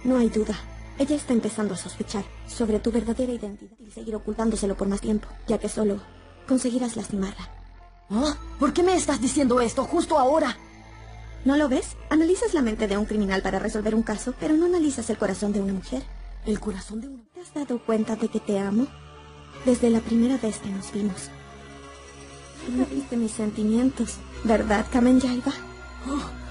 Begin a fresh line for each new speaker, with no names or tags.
No hay duda. Ella está empezando a sospechar sobre tu verdadera identidad y seguir ocultándoselo por más tiempo, ya que solo conseguirás lastimarla.
¿Oh? ¿Por qué me estás diciendo esto justo ahora?
¿No lo ves? Analizas la mente de un criminal para resolver un caso, pero no analizas el corazón de una mujer.
¿El corazón de una mujer?
¿Te has dado cuenta de que te amo? Desde la primera vez que nos vimos. No viste mis sentimientos, ¿verdad, Kamen Yaiba?
Oh,